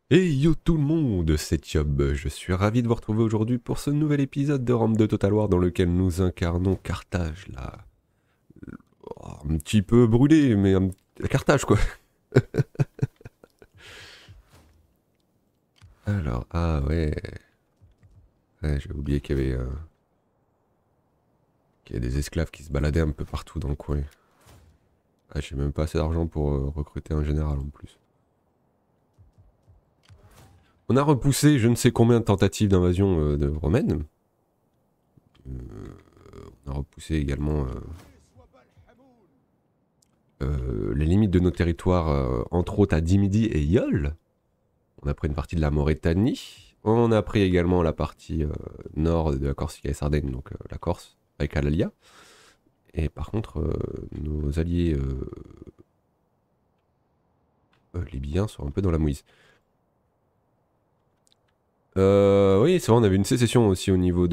Hey yo tout le monde, c'est Yob, je suis ravi de vous retrouver aujourd'hui pour ce nouvel épisode de Rome de Total War dans lequel nous incarnons Carthage, là. Un petit peu brûlé, mais Carthage quoi. Alors, ah ouais, ouais j'ai oublié qu'il y avait des esclaves qui se baladaient un peu partout dans le coin. Ah, j'ai même pas assez d'argent pour recruter un général en plus. On a repoussé je ne sais combien de tentatives d'invasion de romaine. On a repoussé également les limites de nos territoires, entre autres à Dimidi et Yol. On a pris une partie de la Mauritanie. On a pris également la partie nord de la Corsica et Sardaigne, donc la Corse, avec Alalia. Et par contre, nos alliés libyens sont un peu dans la mouise. Oui, c'est vrai, on avait une sécession aussi au niveau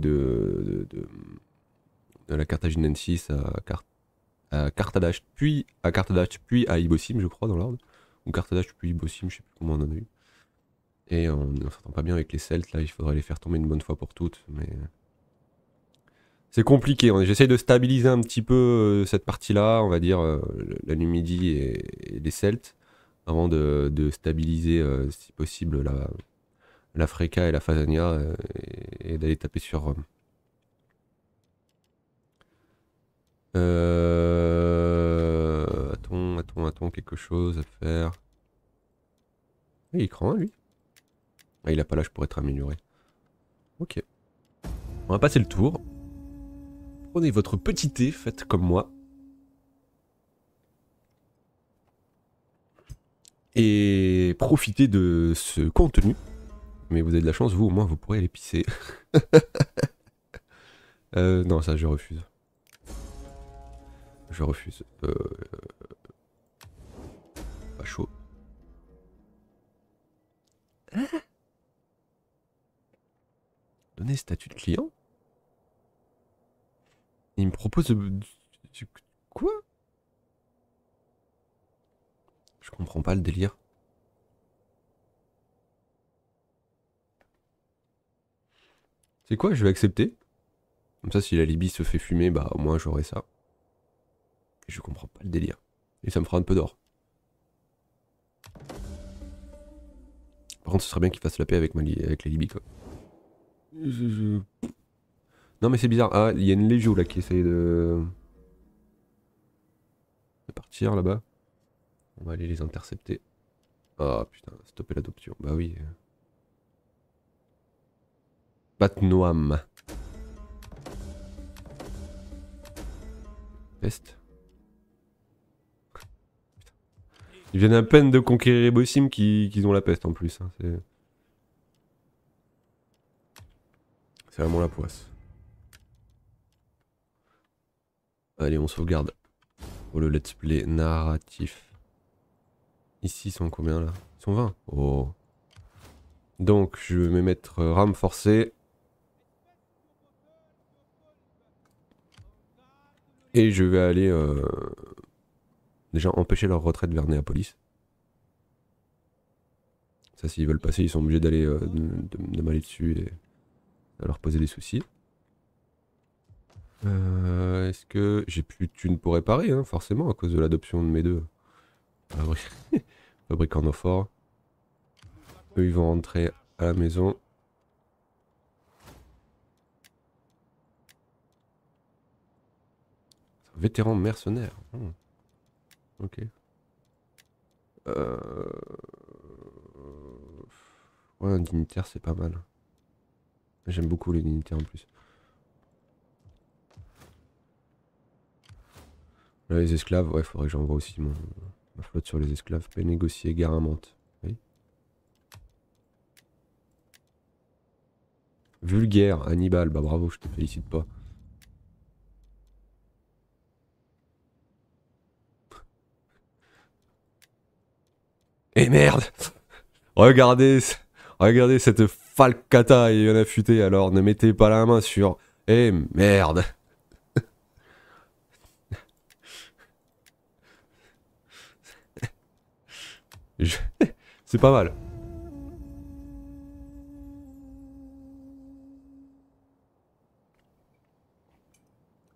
de la Carthaginoensis à Carthage, puis à Ibosim, je crois, dans l'ordre. Ou Carthage, puis Ibosim, je sais plus comment on en a eu. Et on ne s'entend pas bien avec les Celtes, là, il faudrait les faire tomber une bonne fois pour toutes, mais... C'est compliqué, j'essaye de stabiliser un petit peu cette partie-là, on va dire, la Numidie et les Celtes, avant de stabiliser, si possible, l'Africa et la Phasania, et d'aller taper sur Rome. Attends, quelque chose à faire. Il est cran, lui. Ah, il a pas l'âge pour être amélioré. Ok. On va passer le tour. Prenez votre petit thé, faites comme moi. Et profitez de ce contenu. Mais vous avez de la chance, vous au moins vous pourrez aller pisser. Non, ça je refuse. Je refuse. Pas chaud. Donner statut de client. Il me propose Quoi? Je comprends pas le délire. C'est quoi? Je vais accepter. Comme ça, si la Libye se fait fumer, bah au moins j'aurai ça. Et je comprends pas le délire. Et ça me fera un peu d'or. Par contre, ce serait bien qu'il fasse la paix avec, avec la Libye, quoi. Non, mais c'est bizarre. Ah, il y a une Légio là qui essaye de partir là-bas. On va aller les intercepter. Ah putain, stopper l'adoption. Bah oui. Batnoam. Peste. Ils viennent à peine de conquérir Ebosim qu'ils ont la peste en plus. Hein. C'est vraiment la poisse. Allez, on sauvegarde pour le let's play narratif. Ici, ils sont combien là? Ils sont 20. Oh. Donc, je vais mettre rame forcée. Et je vais aller déjà empêcher leur retraite vers Néapolis. Ça, s'ils veulent passer, ils sont obligés d'aller de m'aller dessus et à leur poser des soucis. Est-ce que j'ai plus de thunes pour réparer, hein, forcément, à cause de l'adoption de mes deux fabricants d'eau-fort. Eux, ils vont rentrer à la maison. Vétéran mercenaire. Ok. Ouais, un dignitaire, c'est pas mal. J'aime beaucoup les dignitaires en plus. Là, les esclaves, ouais, faudrait que j'envoie aussi ma flotte sur les esclaves. Paix négocier, gare à Mantes. Oui. Vulgaire, Hannibal, bah bravo, je te félicite pas. Et merde! Regardez, regardez cette falcata et en affûté, alors ne mettez pas la main sur... Eh merde! C'est pas mal.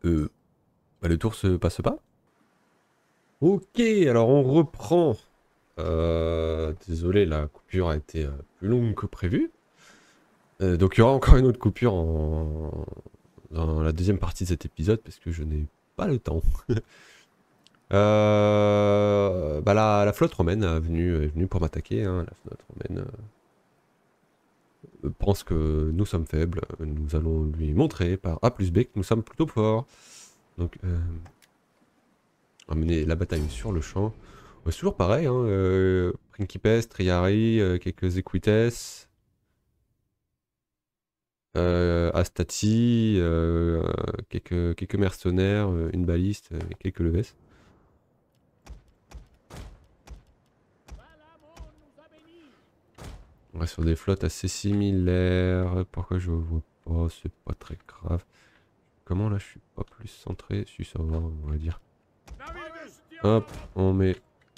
Bah, le tour se passe pas. Ok, alors on reprend. Désolé, la coupure a été plus longue que prévu. Donc il y aura encore une autre coupure dans la deuxième partie de cet épisode parce que je n'ai pas le temps. Bah la flotte romaine est venue pour m'attaquer. Hein. La flotte romaine pense que nous sommes faibles. Nous allons lui montrer par A plus B que nous sommes plutôt forts. Donc on va mener la bataille sur le champ. C'est toujours pareil, hein, Principes, Triari, quelques Equites, Astati, quelques mercenaires, une baliste, et quelques leves. On reste sur des flottes assez similaires. Pourquoi je vois pas? C'est pas très grave. Comment là je suis pas plus centré? Si ça va, on va dire. Hop, on met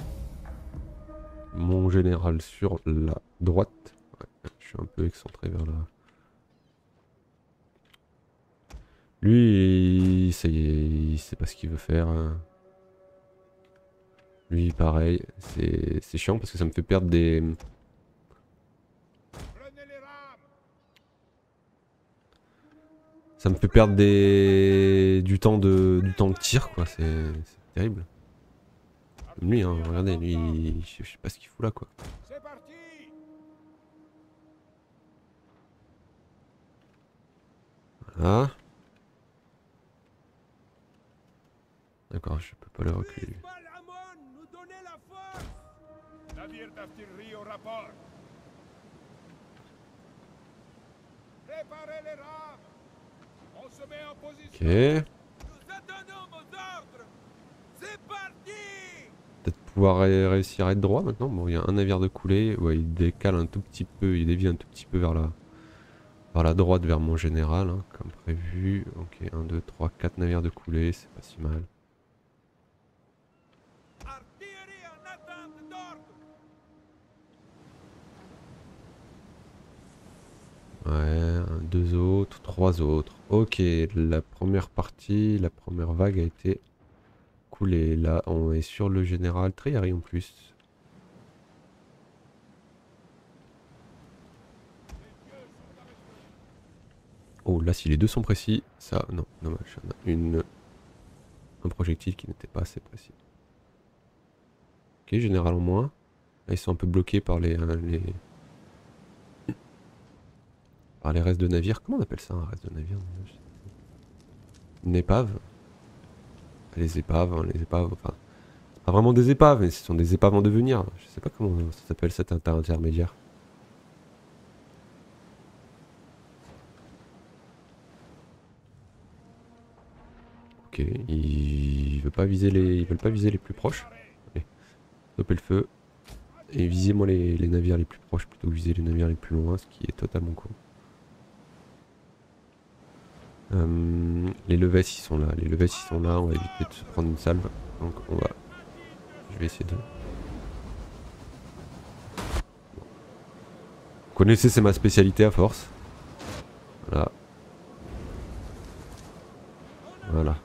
mon général sur la droite. Ouais, je suis un peu excentré vers là. Lui, ça y est, il sait pas ce qu'il veut faire. Lui, pareil, c'est chiant parce que ça me fait perdre des... Ça me fait perdre du temps de tir, quoi. C'est terrible. Lui, hein, regardez, lui, je sais pas ce qu'il fout là, quoi. Voilà. D'accord, je peux pas le reculer. Ok. Peut-être pouvoir réussir à être droit maintenant. Bon, il y a un navire de coulée. Ouais, il décale un tout petit peu, il dévie un tout petit peu vers la droite, vers mon général, hein, comme prévu. Ok, 1, 2, 3, 4 navires de coulée, c'est pas si mal. Ouais, deux autres, trois autres. Ok, la première partie, la première vague a été coulée. Là, on est sur le général Triari en plus. Oh, là, si les deux sont précis, ça, non, dommage. On a un projectile qui n'était pas assez précis. Ok, général en moins. Là, ils sont un peu bloqués par par les restes de navires. Comment on appelle ça, un reste de navire? Une épave. Les épaves, hein, les épaves, enfin... Pas vraiment des épaves, mais ce sont des épaves en devenir. Je sais pas comment ça s'appelle cet intermédiaire. Ok, ils veulent pas viser ils veulent pas viser les plus proches. Allez, stopper le feu. Et visez-moi les navires les plus proches plutôt que viser les navires les plus loin, ce qui est totalement con. Les leves ils sont là, ils sont là, on va éviter de se prendre une salve. Donc on va... Je vais essayer de... Vous connaissez, c'est ma spécialité à force. Voilà. Voilà.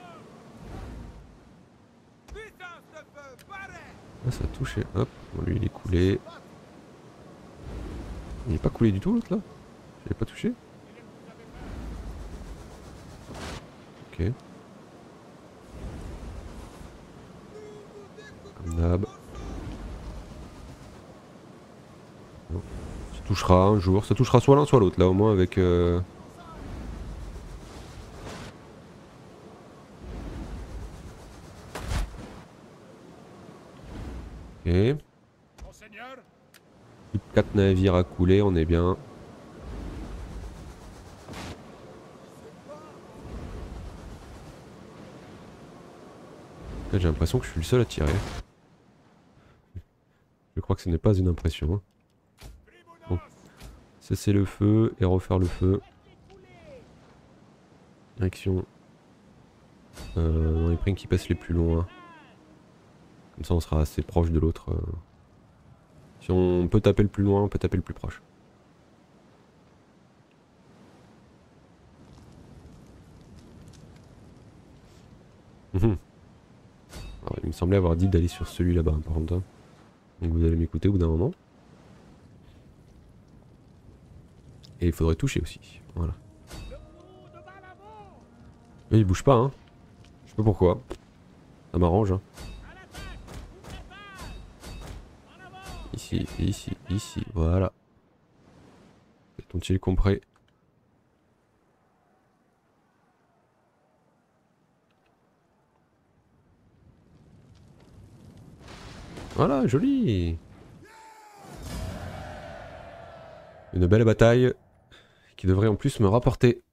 Ah, ça a touché. Hop, bon, lui il est coulé. Il est pas coulé du tout l'autre là? Je l'ai pas touché? Ok. Comme d'hab. Bon. Ça touchera un jour. Ça touchera soit l'un soit l'autre là au moins avec... Ok. 4 navires à couler, on est bien. J'ai l'impression que je suis le seul à tirer. Je crois que ce n'est pas une impression. Hein. Bon. Cesser le feu et refaire le feu. Direction. Dans les primes qui passent les plus loin. Comme ça on sera assez proche de l'autre. Si on peut taper le plus loin, on peut taper le plus proche. Alors, il me semblait avoir dit d'aller sur celui là-bas, par contre. Hein. Donc vous allez m'écouter au bout d'un moment. Et il faudrait toucher aussi. Voilà. Mais il bouge pas, hein. Je sais pas pourquoi. Ça m'arrange, hein. Ici, ici, ici. Voilà. Ont-ils compris? Voilà, joli. Une belle bataille qui devrait en plus me rapporter.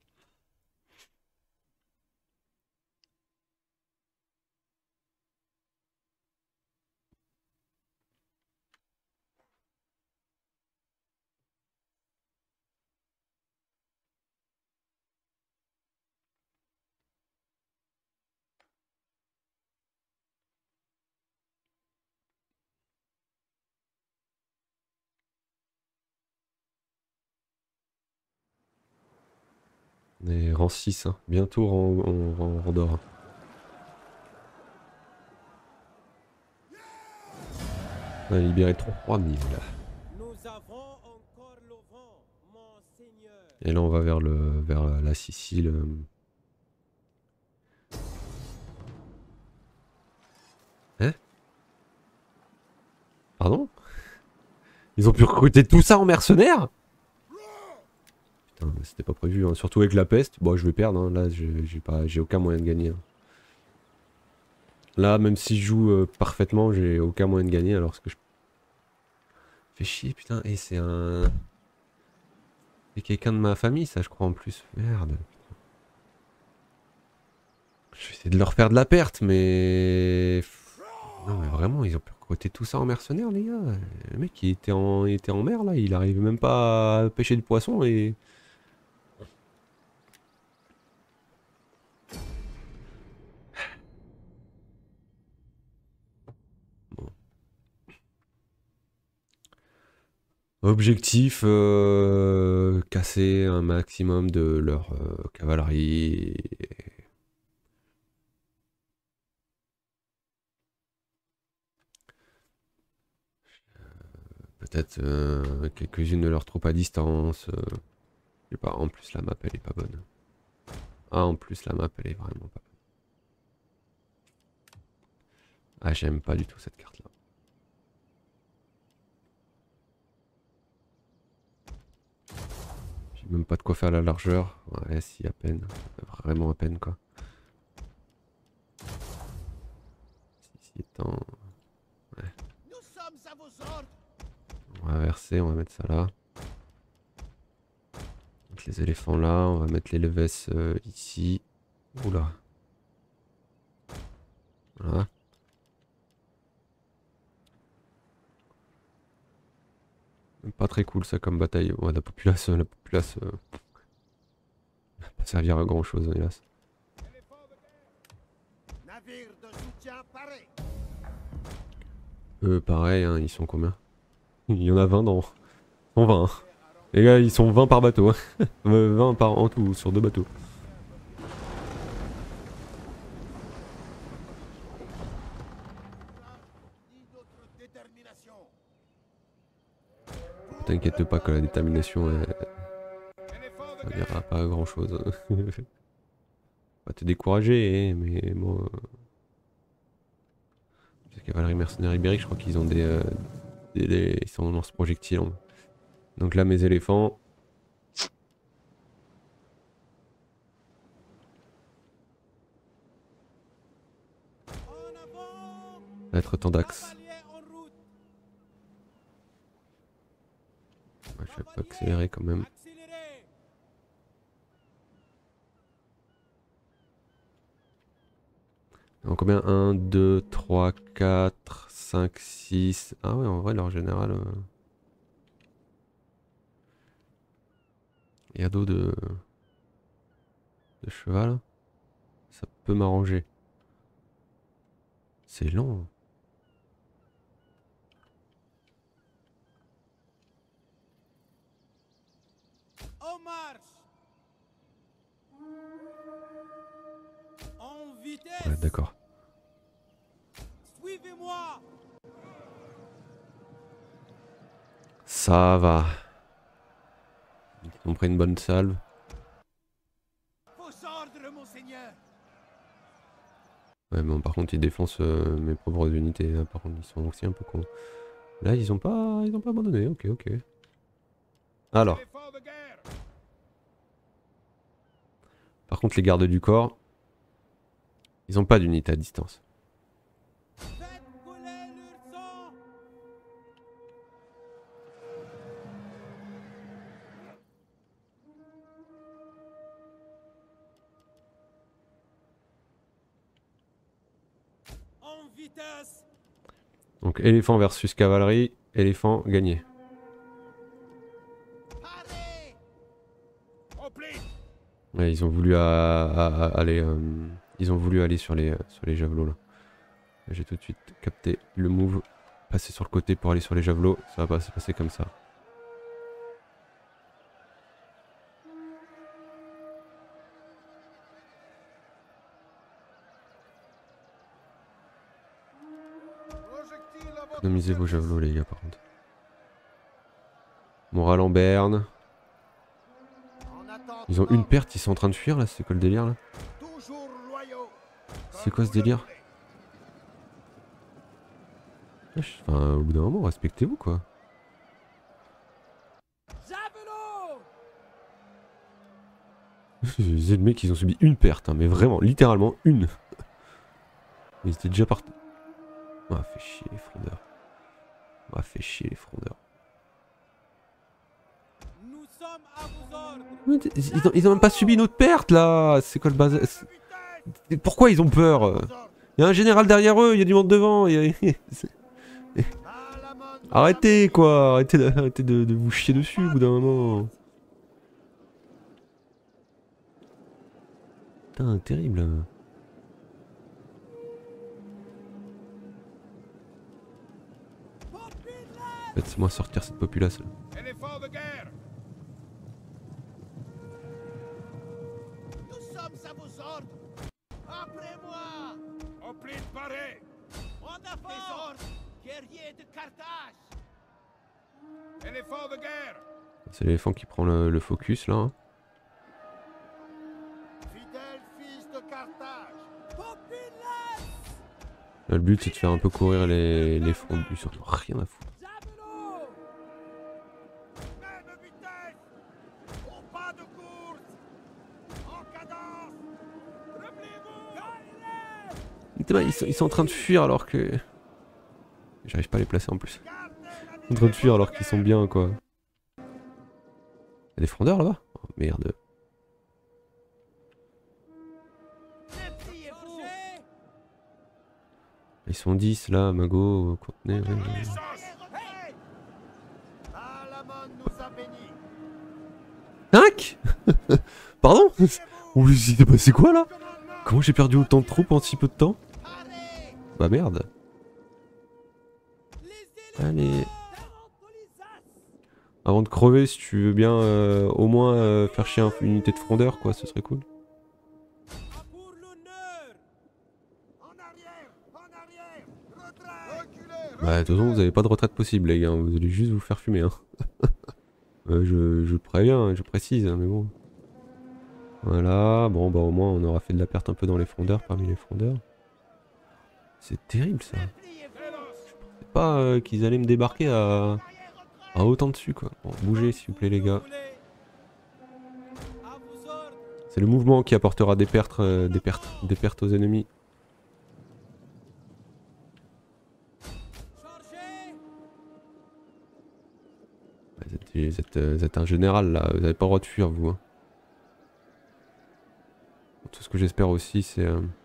On est rang 6, hein. Bientôt rang d'or. On a libéré 3000. Et là on va vers la Sicile. Hein? Pardon? Ils ont pu recruter tout ça en mercenaires? Putain, c'était pas prévu, hein. Surtout avec la peste. Bon, je vais perdre, hein. Là j'ai aucun moyen de gagner. Hein. Là, même si je joue parfaitement, j'ai aucun moyen de gagner alors que je... Fait chier, putain. Et c'est un... C'est quelqu'un de ma famille, ça, je crois, en plus. Merde. Je vais essayer de leur faire de la perte, mais... Non, mais vraiment, ils ont pu recruter tout ça en mercenaires, les gars. Le mec, il était en mer, là. Il arrivait même pas à pêcher du poisson et... Bon. Objectif, casser un maximum de leur cavalerie. Peut-être quelques-unes de leurs troupes à distance. Je sais pas, en plus la map elle est pas bonne. Ah, en plus la map elle est vraiment pas bonne. Ah, j'aime pas du tout cette carte là. J'ai même pas de quoi faire la largeur. Ouais, si, à peine. Vraiment à peine quoi. Si étant... Ouais. On va verser, on va mettre ça là. Mettre les éléphants là, on va mettre les leves ici. Oula. Voilà. Pas très cool ça comme bataille. Ouais, la populace va pas servir à grand chose, hélas. Eux, pareil, hein, ils sont combien? Il y en a 20 dans... Ils sont 20. Hein. Les gars, ils sont 20 par bateau. 20 par en tout, sur 2 bateaux. T'inquiète pas que la détermination, ça dira pas grand chose. Pas te décourager, mais bon... La cavalerie mercenaire ibérique, je crois qu'ils ont ils sont en lance-projectiles. Donc là, mes éléphants... Ça va être temps d'axe. Ouais, je vais pas accélérer quand même. Donc combien? 1, 2, 3, 4, 5, 6... Ah ouais, en vrai, leur général... Il y a dos de cheval. Ça peut m'arranger. C'est long. Ouais, d'accord. Ça va. Ils ont pris une bonne salve. Ouais, bon, par contre, ils défoncent mes pauvres unités. Hein. Par contre, ils sont aussi un peu cons. Là, ils ont pas abandonné. Ok, ok. Alors. Par contre, les gardes du corps, ils ont pas d'unité à distance. Donc éléphant versus cavalerie, éléphant gagné. Ouais, ils ont voulu aller, ils ont voulu aller sur les javelots là. J'ai tout de suite capté le move, passer sur le côté pour aller sur les javelots, ça va pas se passer comme ça. Économisez vos javelots les gars par contre. Moral en berne. Ils ont une perte, ils sont en train de fuir là, c'est quoi le délire là? C'est quoi ce délire? Enfin, au bout d'un moment, respectez-vous quoi. Les mecs, ils ont subi une perte, hein, mais vraiment, littéralement une. Ils étaient déjà partis. Ah, fait chier les frondeurs. Ah, fait chier les frondeurs. Ils ont même pas subi une autre perte là. C'est quoi le bazar? Pourquoi ils ont peur? Il y a un général derrière eux, il y a du monde devant. Arrêtez quoi, arrêtez de vous chier dessus au bout d'un moment. Putain, terrible. Faites-moi sortir cette populace là. C'est l'éléphant qui prend le focus là. Hein. Là, le but c'est de faire un peu courir les fronts, surtout rien à foutre. Ils sont en train de fuir alors que... J'arrive pas à les placer en plus. Ils sont en train de fuir alors qu'ils sont bien quoi. Y'a des frondeurs là-bas? Oh merde. Ils sont 10 là, Mago, contenez. Tac. Pardon? Ouh, il s'est passé quoi là? Comment j'ai perdu autant de troupes en si peu de temps? Bah merde. Allez. Avant de crever, si tu veux bien au moins faire chier une unité de frondeur quoi, ce serait cool. Bah de toute façon vous avez pas de retraite possible les gars, vous allez juste vous faire fumer hein. Je préviens, je précise hein, mais bon. Voilà, bon bah au moins on aura fait de la perte un peu dans les frondeurs, parmi les frondeurs. C'est terrible ça. Je pensais pas qu'ils allaient me débarquer à autant dessus quoi. Bon, bougez s'il vous plaît les gars. C'est le mouvement qui apportera des pertes aux ennemis. Vous êtes un général là, vous avez pas le droit de fuir vous. Hein. Tout ce que j'espère aussi c'est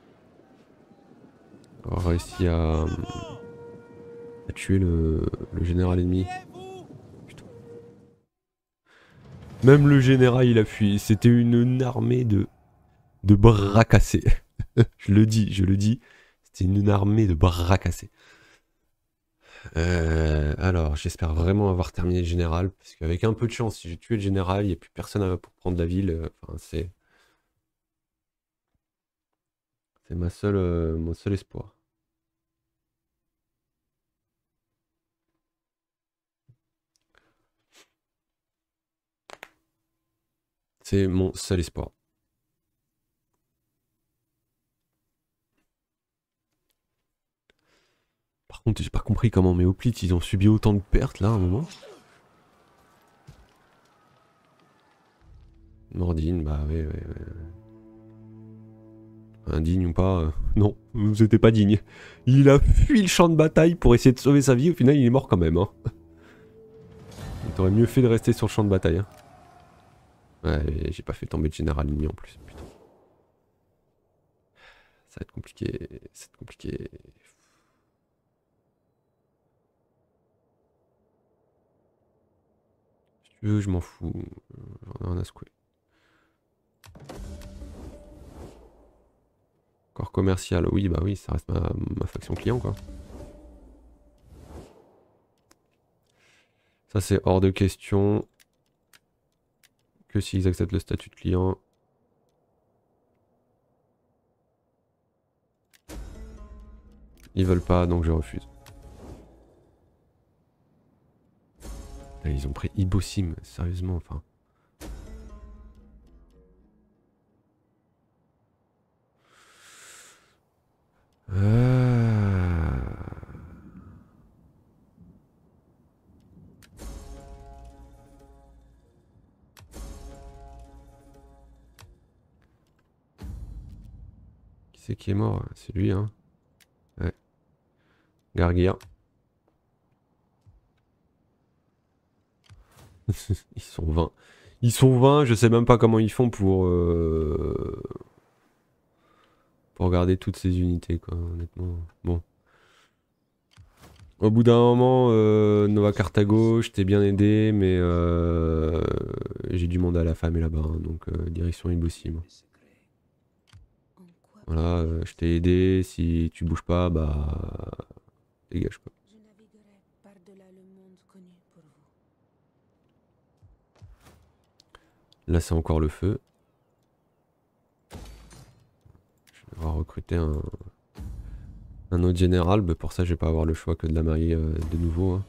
avoir réussi à tuer le général ennemi. Putain. Même le général il a fui, c'était une armée de bras cassés. je le dis, c'était une armée de bras cassés. Alors, j'espère vraiment avoir terminé le général, parce qu'avec un peu de chance, si j'ai tué le général, il n'y a plus personne pour prendre la ville. Enfin, c'est mon seul espoir. C'est mon seul espoir. Par contre, j'ai pas compris comment mes hoplites ils ont subi autant de pertes là à un moment. Mordine, bah ouais. Indigne ou pas, non, vous n'étiez pas digne. Il a fui le champ de bataille pour essayer de sauver sa vie, au final il est mort quand même. Hein. T'aurais mieux fait de rester sur le champ de bataille. Hein. Ouais, j'ai pas fait tomber de général ennemi en plus, putain. Ça va être compliqué, ça va être compliqué. Si tu veux, je m'en fous. J'en ai rien à secouer. Corps commercial, oui, bah oui, ça reste ma faction client quoi. Ça c'est hors de question que s'ils acceptent le statut de client. Ils veulent pas, donc je refuse. Là, ils ont pris Ibosim, sérieusement, enfin. Qui c'est qui est mort? C'est lui, hein. Ouais. Garguir. Ils sont 20. Ils sont 20, je sais même pas comment ils font pour garder toutes ces unités, quoi, honnêtement. Bon. Au bout d'un moment, Nova Carthago, je t'ai bien aidé, mais j'ai du monde à la femme et là-bas, hein, donc direction Ibosim. Voilà, je t'ai aidé, si tu bouges pas, bah dégage quoi. Là c'est encore le feu. Je vais devoir recruter un autre général, bah pour ça je vais pas avoir le choix que de la marier de nouveau. Hein.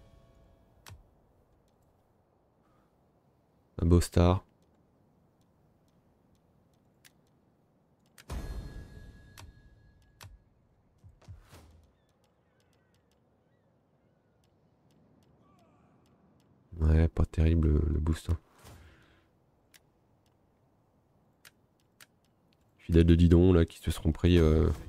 Un beau star. Ouais, pas terrible le boost. Hein. Fidèles de Didon là qui se seront pris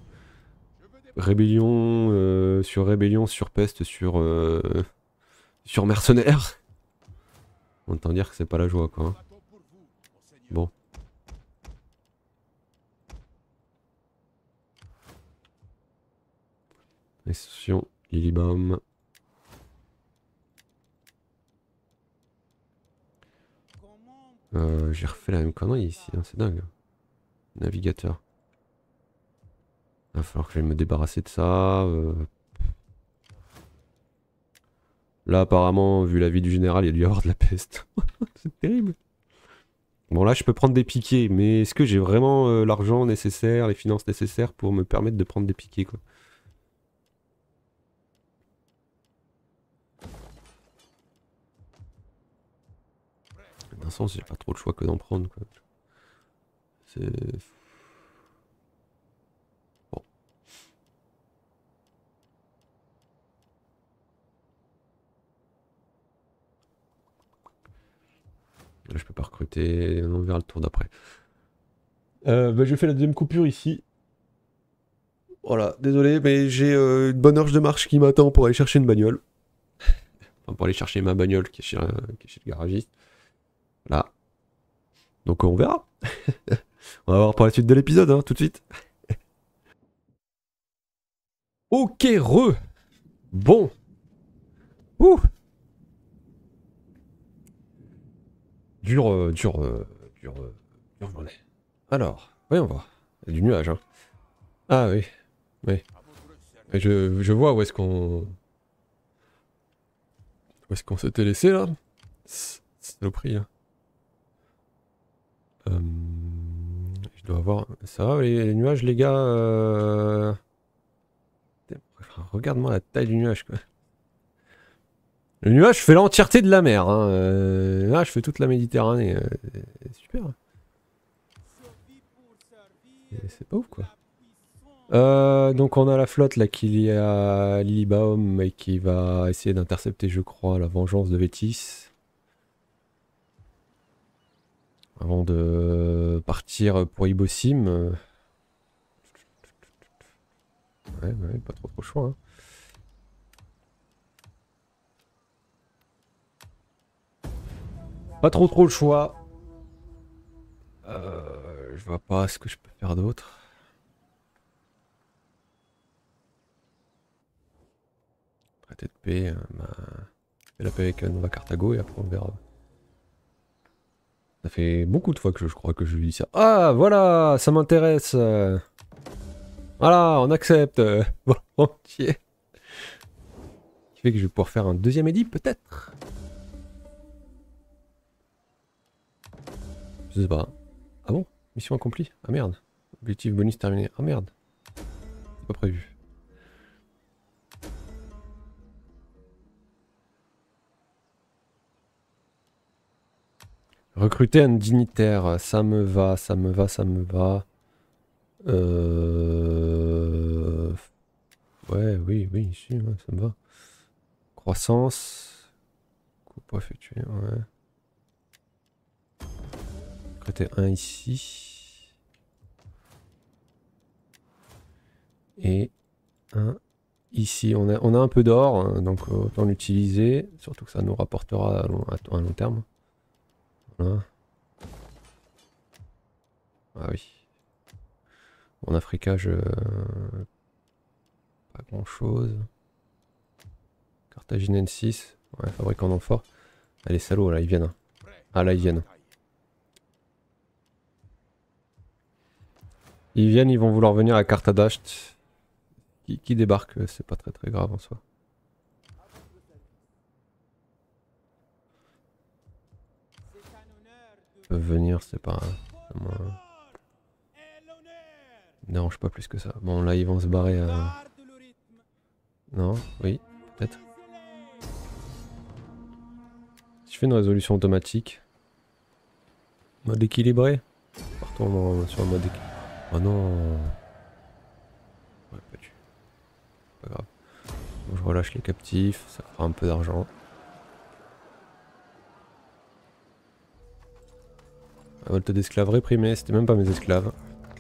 rébellion sur peste sur mercenaires. Autant dire que c'est pas la joie quoi. Hein. Bon. Exception, Lilibam. J'ai refait la même connerie ici, hein, c'est dingue. Navigateur. Va falloir que je me débarrasser de ça. Là, apparemment, vu la vie du général, il y a dû y avoir de la peste. C'est terrible. Bon, là, je peux prendre des piquets, mais est-ce que j'ai vraiment l'argent nécessaire, les finances nécessaires pour me permettre de prendre des piquets, quoi? D'un sens, j'ai pas trop le choix que d'en prendre, quoi. C'est... Bon. Là, je peux pas recruter, on verra le tour d'après. Bah, je fais la deuxième coupure ici. Voilà, désolé, mais j'ai une bonne heure de marche qui m'attend pour aller chercher une bagnole. Enfin, pour aller chercher ma bagnole qui est chez le garagiste. Là. Donc on verra. On va voir pour la suite de l'épisode, hein, tout de suite. Ok, Bon. Ouh. Dur journée. Alors, voyons voir. Il y a du nuage, hein. Ah oui, oui. Je vois où est-ce qu'on... Où est-ce qu'on s'était laissé, là? Saloperie, hein. Je dois avoir... Ça va, les nuages, les gars Regarde-moi la taille du nuage, quoi. Le nuage fait l'entièreté de la mer. Hein. Là, je fais toute la Méditerranée. Super. C'est pas ouf quoi. Donc on a la flotte là qui est à Lilibaum et qui va essayer d'intercepter, je crois, la vengeance de Vétis. Avant de partir pour Ibosim. Ouais, pas trop choix. Hein. Pas trop le choix. Je vois pas ce que je peux faire d'autre. Traité de paix, fais la paix avec Nova Carthago et après on verra. Ça fait beaucoup de fois que je crois que je lui dis ça. Ah voilà, ça m'intéresse. Voilà, on accepte. Volontiers. Qui fait que je vais pouvoir faire un deuxième édit peut-être. Je sais pas. Ah bon? Mission accomplie? Ah merde. Objectif bonus terminé. Ah merde. C'est pas prévu. Recruter un dignitaire, ça me va, ça me va, ça me va. Ouais, oui, si, ouais, ça me va. Croissance. Coup pas effectué, ouais. Recruter un ici. Et un ici. On a un peu d'or, hein, donc autant l'utiliser. Surtout que ça nous rapportera à long terme. Voilà. Ah oui. En Africa, pas grand chose. Carthagine N6. Ouais, fabricant d'amphores. Allez, salauds, là, ils viennent. Ah, là, ils viennent. Ils viennent, ils vont vouloir venir à Carthadasht. Qui débarque, c'est pas très grave en soi. Ils peuvent venir, c'est pas... Moi... Ne dérange pas plus que ça. Bon, là, ils vont se barrer à... Non, oui, peut-être. Si je fais une résolution automatique... Mode équilibré. Partons sur un mode équilibré. Oh non. Ouais, pas tu. Pas grave. Bon, je relâche les captifs, ça fera un peu d'argent. Révolte d'esclaves réprimée, c'était même pas mes esclaves.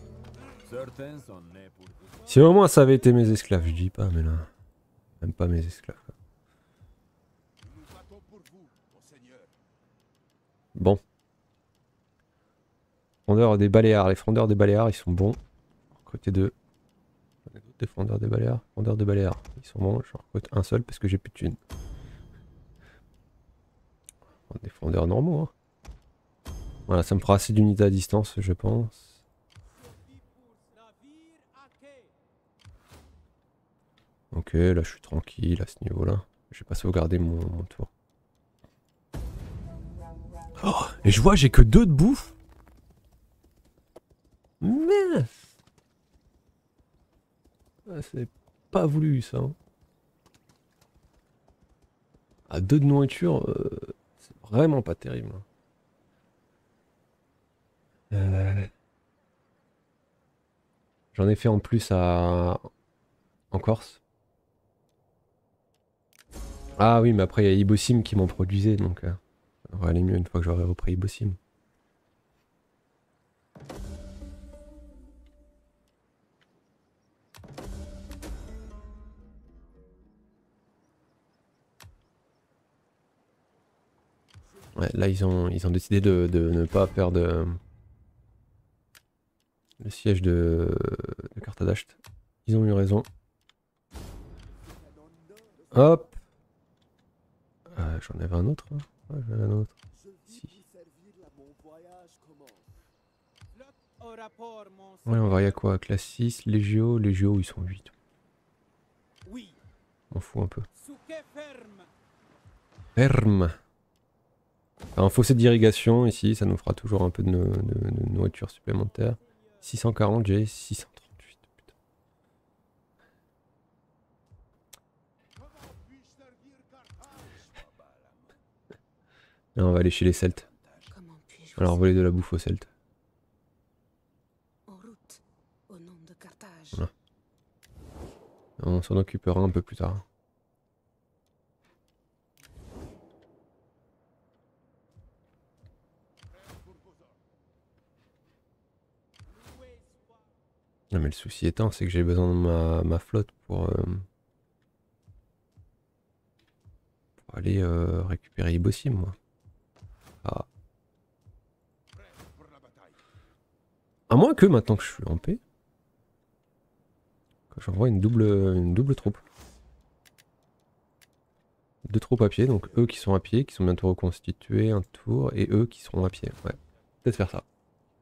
Si au moins ça avait été mes esclaves, je dis pas, mais là... Même pas mes esclaves. Bon. Frondeurs des Baléares. Les frondeurs des Baléares, ils sont bons. Côté 2. Des frondeurs des Baléares. Frondeurs des Baléares. Ils sont bons. Je recrute un seul parce que j'ai plus de thunes. Des frondeurs normaux. Hein. Voilà, ça me fera assez d'unités à distance, je pense. Ok, là je suis tranquille à ce niveau-là. Je vais pas sauvegarder mon tour. Oh, et je vois, j'ai que 2 de bouffe. Mais c'est pas voulu ça. Hein. À 2 de nourriture, c'est vraiment pas terrible. J'en ai fait en plus en Corse. Ah oui, mais après il y a Ibosim qui m'en produisait, donc ça va aller mieux une fois que j'aurai repris Ibosim. Ouais, là ils ont décidé de ne pas faire le siège de Carthadasht. Ils ont eu raison. Hop. J'en avais un autre. Hein. Ouais, j'en avais un autre. Si. Ouais, on va y à quoi? Classe 6, Légio, ils sont 8. On fout un peu. Ferme. Un fossé d'irrigation ici, ça nous fera toujours un peu de nourriture supplémentaire. 640, j'ai 638. Putain. Là, on va aller chez les Celtes. Comment puis-je Alors voler de la bouffe aux Celtes. en route au nom de Carthage. Voilà. On s'en occupera un peu plus tard. Non mais le souci étant, c'est que j'ai besoin de ma flotte pour aller récupérer Ibossim, moi. Ah. À moins que maintenant que je suis en paix, que j'envoie une double troupe. 2 troupes à pied, donc eux qui sont à pied, qui sont bientôt reconstitués, un tour, et eux qui seront à pied. Ouais, peut-être faire ça.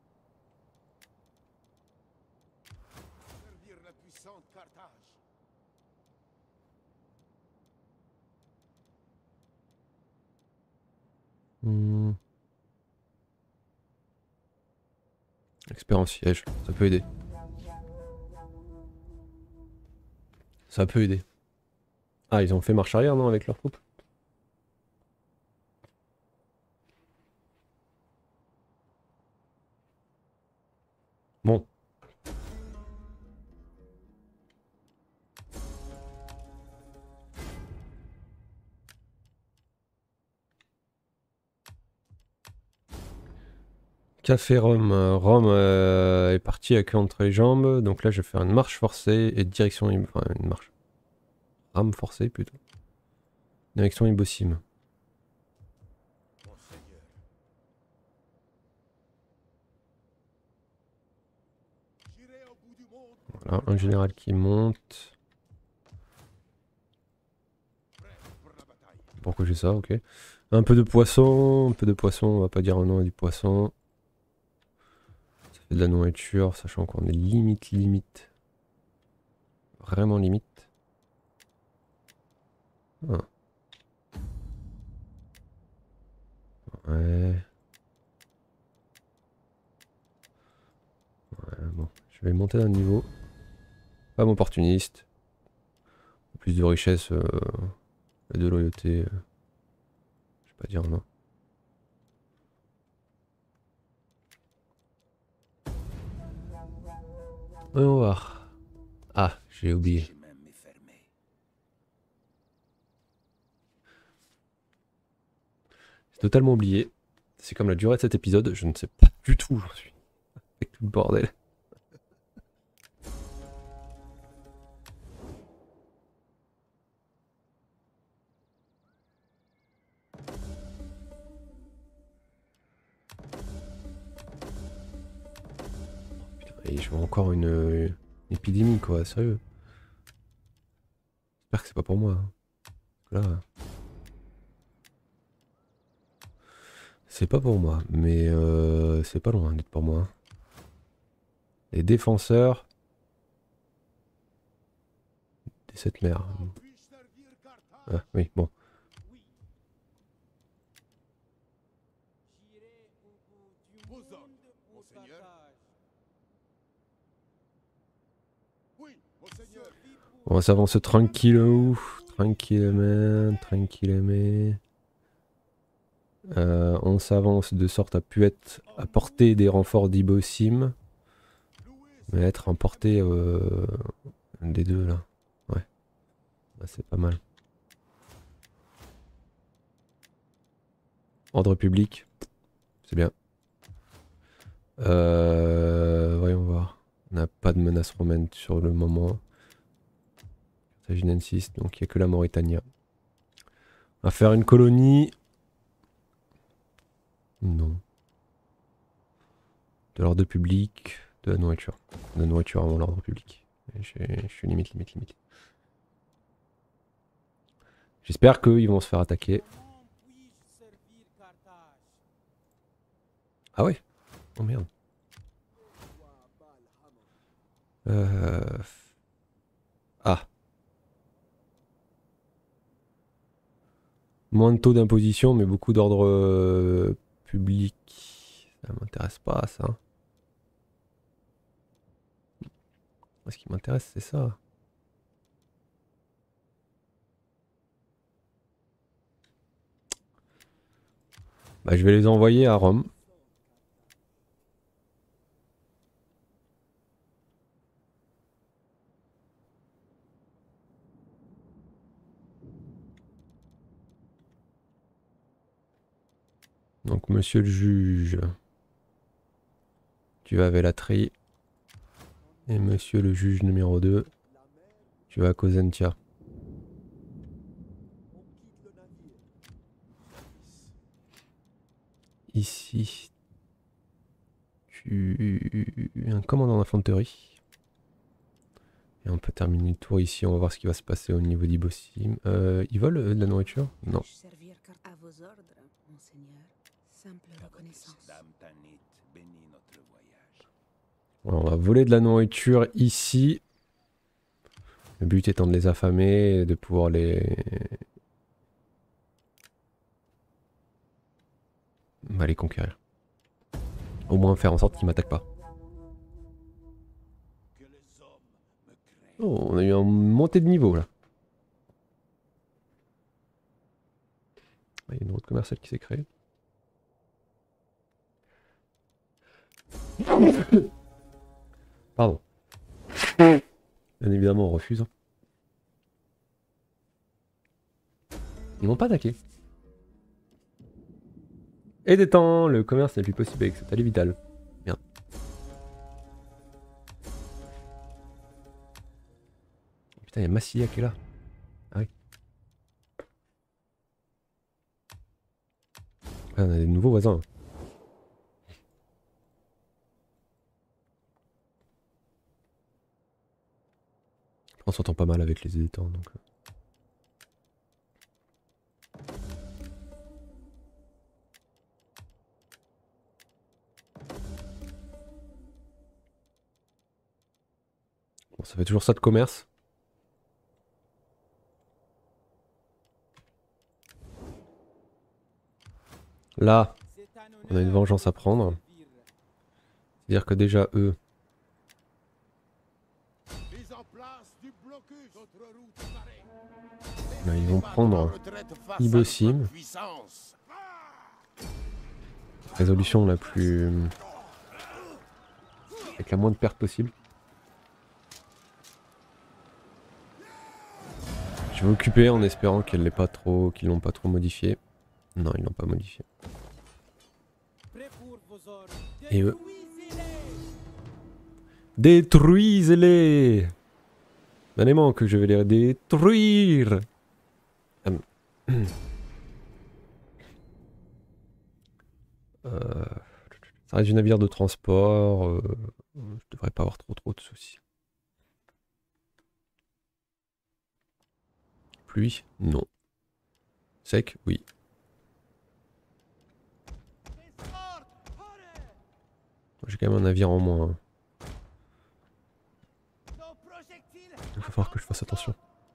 Hmm. Expert en siège, ça peut aider. Ça peut aider. Ah, ils ont fait marche arrière, non, avec leurs troupes? Bon. Café Rome. Rome est parti à queue entre les jambes. Donc là, je vais faire une marche forcée et direction... Enfin, une marche. Rame forcée, plutôt. Direction Ibossim. Voilà, un général qui monte. Pourquoi j'ai ça, ok. Un peu de poisson, on va pas dire un nom à du poisson. Ça fait de la nourriture, sachant qu'on est limite. Vraiment limite. Ah. Ouais. Ouais, bon. Je vais monter d'un niveau. Pas opportuniste. Plus de richesse et de loyauté. Je vais pas dire non. Voyons voir. Ah, j'ai oublié. J'ai totalement oublié. C'est comme la durée de cet épisode, je ne sais pas du tout où j'en suis. Avec tout le bordel. Putain, et je vois encore une épidémie, quoi, sérieux. J'espère que c'est pas pour moi. Hein. Là, c'est pas pour moi, mais c'est pas loin d'être pour moi. Hein. Les défenseurs des sept mers. Ah, oui, bon. On va s'avancer tranquillou. Tranquillement. On s'avance de sorte à pu être à portée des renforts d'Ibossim. Mais être en portée des deux là. Ouais. Bah, c'est pas mal. Ordre public. C'est bien. Voyons voir. On n'a pas de menace romaine sur le moment. Carthaginensis, donc il n'y a que la Mauritanie. On va faire une colonie. Non. De l'ordre public, de la nourriture. De la nourriture avant l'ordre public. Je suis limite. J'espère qu'ils vont se faire attaquer. Ah ouais? Oh merde. Ah. Moins de taux d'imposition, mais beaucoup d'ordre public. Ça m'intéresse pas, ça. Moi, ce qui m'intéresse, c'est ça. Bah, je vais les envoyer à Rome. Donc, monsieur le juge, tu vas à Vélatri. Et monsieur le juge numéro 2, tu vas à Cosentia. Ici, tu es un commandant d'infanterie. Et on peut terminer le tour ici, on va voir ce qui va se passer au niveau d'Ibosim. Ils volent de la nourriture? Non. Puis-je servir à vos ordres, monseigneur? Simple reconnaissance. Ouais, on va voler de la nourriture ici. Le but étant de les affamer et de pouvoir les conquérir. Au moins faire en sorte qu'ils m'attaquent pas. Oh, on a eu une montée de niveau là. Il y a une route commerciale qui s'est créée. Pardon. Bien évidemment, on refuse. Ils m'ont pas attaqué. Et des temps, le commerce n'est plus possible avec cette allée vitale. Merde. Putain, il y a Massilia qui est là. Ah oui. Ah, on a des nouveaux voisins. On s'entend pas mal avec les étangs donc. Bon, ça fait toujours ça de commerce. Là, on a une vengeance à prendre. C'est-à-dire que déjà eux. Là, ils vont prendre Ibosim. Résolution la plus. Avec la moins de pertes possible. Je vais occuper en espérant qu'ils l'ont pas trop modifié. Non, ils l'ont pas modifié. Et eux. Détruisez-les! Donnez-moi que je vais les détruire! Ça reste du navire de transport. Je devrais pas avoir trop de soucis. Pluie? Non. Sec? Oui. J'ai quand même un navire en moins. Il va falloir que je fasse attention.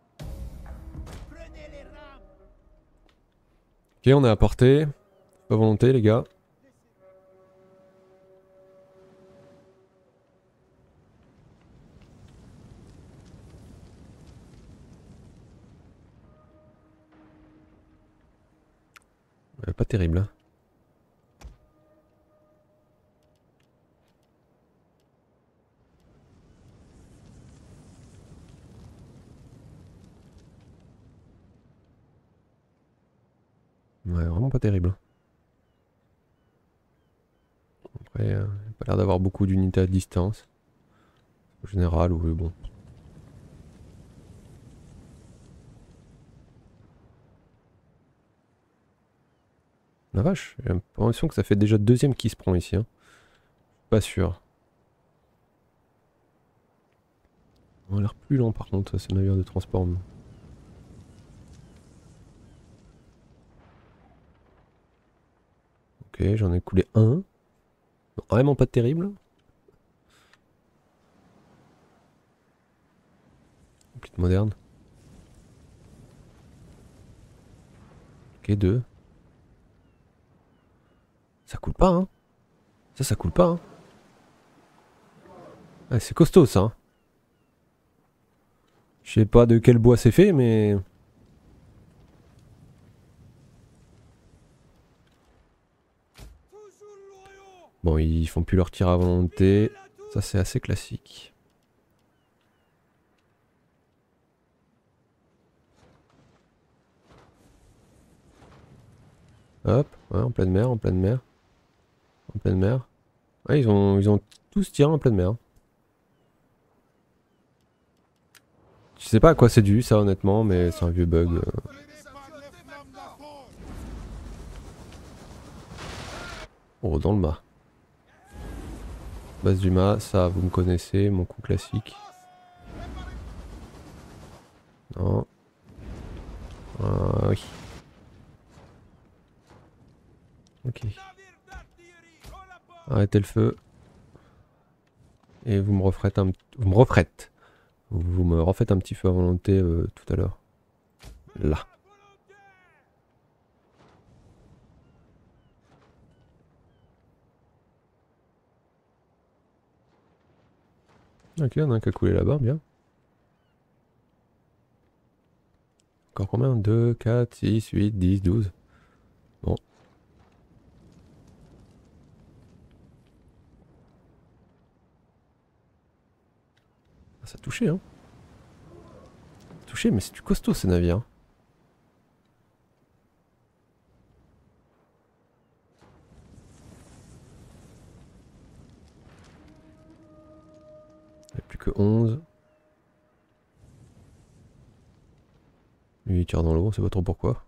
Ok, on est à portée. Pas volonté, les gars. Pas terrible. Hein. Ouais, vraiment pas terrible. Après, il n'y a pas l'air d'avoir beaucoup d'unités à distance. En général, oui, bon. La vache, j'ai l'impression que ça fait déjà le deuxième qui se prend ici. Hein. Pas sûr. On a l'air plus lent par contre, ce navire de transport. Ok, j'en ai coulé un. Non, vraiment pas terrible. Petite moderne. Ok, deux. Ça coule pas, hein. Ça coule pas, hein. Ah, c'est costaud, ça. Hein. Je sais pas de quel bois c'est fait, mais... Bon, ils font plus leur tir à volonté. Ça, c'est assez classique. Hop, ouais, en pleine mer, en pleine mer. En pleine mer. Ouais, ils ont tous tiré en pleine mer. Je sais pas à quoi c'est dû, ça, honnêtement, mais c'est un vieux bug. Oh, dans le mât. Base du mât, ça, vous me connaissez, mon coup classique. Non. Ah, oui. Ok. Arrêtez le feu. Et vous me refaites un... Vous me refaites. Vous me refaites un petit feu à volonté tout à l'heure. Là. Ok, on a un qui a coulé là-bas, bien. Encore combien? 2, 4, 6, 8, 10, 12. Bon. Ah, ça a touché, hein. Touché, mais c'est du costaud ces navires. Il n'y a plus que 11. Lui il tire dans l'eau, on sait pas trop pourquoi.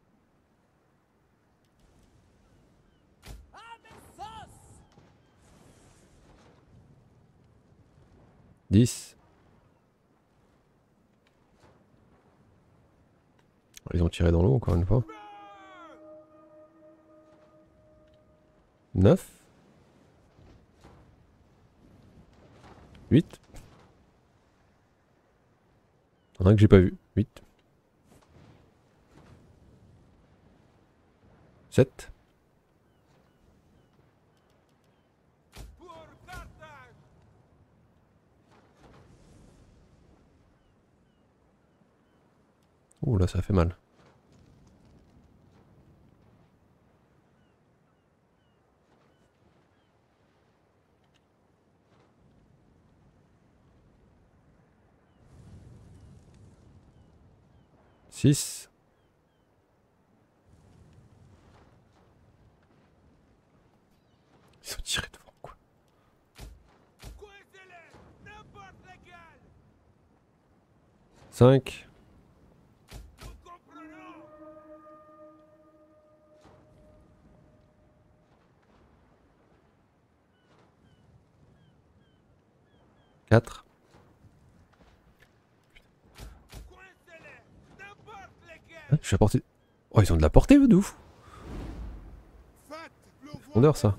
« 10. Ils ont tiré dans l'eau encore une fois. 9. 8. Il y en a un que j'ai pas vu. 8. 7. Ouh là ça fait mal. « 6. » Ils sont tirés devant quoi. 5. 4. Ah, je suis à portée. Oh, ils ont de la portée, eux, de ouf. Fondeur, ça.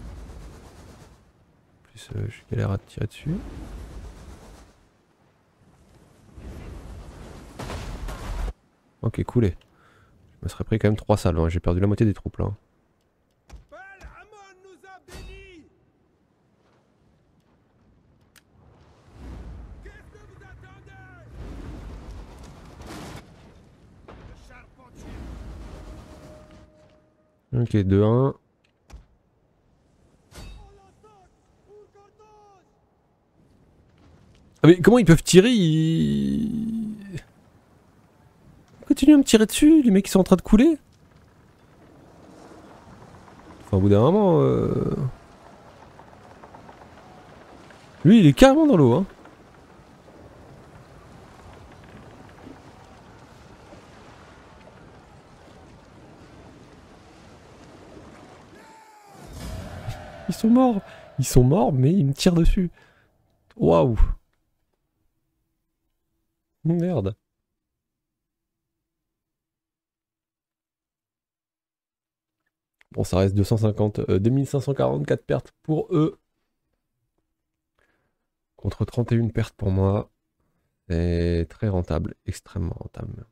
En plus, je galère à tirer dessus. Ok, coulé. Je me serais pris quand même 3 salves. Hein. J'ai perdu la moitié des troupes là. Ok, 2-1. Ah mais comment ils peuvent tirer ils... Continue à me tirer dessus, les mecs ils sont en train de couler. Enfin au bout d'un moment... Lui il est carrément dans l'eau hein. Ils sont morts. Ils sont morts mais ils me tirent dessus. Waouh. Merde. Bon, ça reste 250, 2544 pertes pour eux. Contre 31 pertes pour moi. C'est très rentable, extrêmement rentable.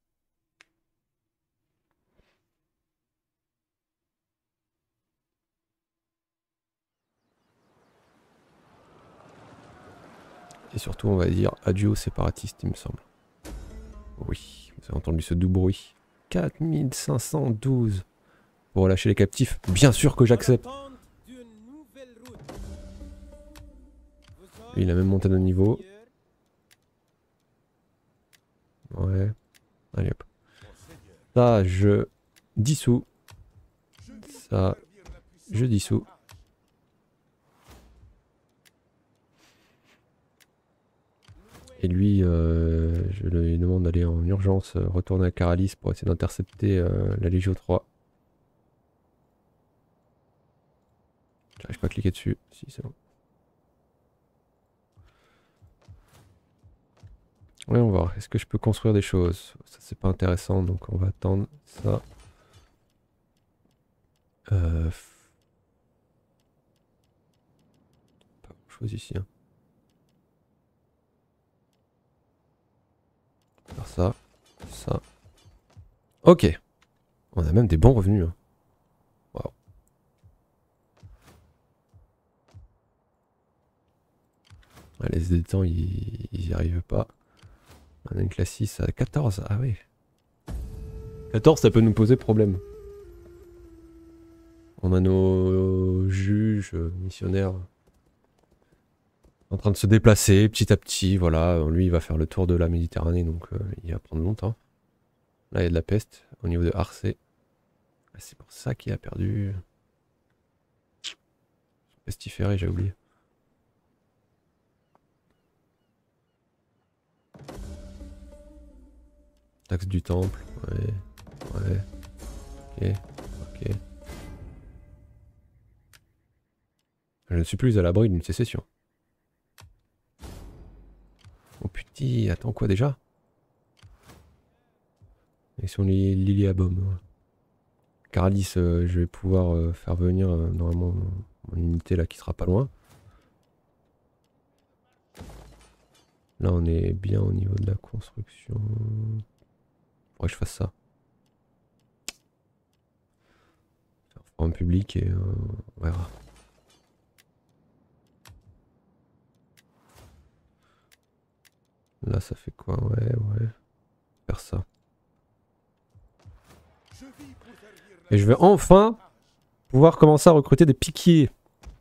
Et surtout, on va dire adieu aux séparatistes, il me semble. Oui, vous avez entendu ce doux bruit. 4512 pour relâcher les captifs. Bien sûr que j'accepte. Lui, il a même monté de niveau. Ouais. Allez hop. Ça, je dissous. Ça, je dissous. Et lui, je lui demande d'aller en urgence retourner à Caralis pour essayer d'intercepter la Légio 3. J'arrive pas à cliquer dessus. Si, c'est bon. Ouais, on va voir. Est-ce que je peux construire des choses? Ça, c'est pas intéressant, donc on va attendre ça. Pas grand chose ici. Hein. Faire ça. Ça. Ok. On a même des bons revenus. Hein. Waouh. Ouais, les éditants, ils y arrivent pas. On a une classe 6 à 14. Ah oui. 14, ça peut nous poser problème. On a nos juges, missionnaires, en train de se déplacer petit à petit. Voilà, lui, il va faire le tour de la Méditerranée, donc il va prendre longtemps. Là, il y a de la peste au niveau de Arcé. C'est pour ça qu'il a perdu. Pestiféré, j'ai oublié. Taxe du temple, ouais. Ouais. Ok. Ok. Je ne suis plus à l'abri d'une sécession. Oh putain, attends quoi déjà? Ils sont les Liliabum. Caralis, je vais pouvoir faire venir normalement mon unité là qui sera pas loin. Là on est bien au niveau de la construction. Faudrait que je fasse ça. Faire forum public et on verra. Là ça fait quoi? Ouais. Faire ça. Et je vais enfin pouvoir commencer à recruter des piquiers.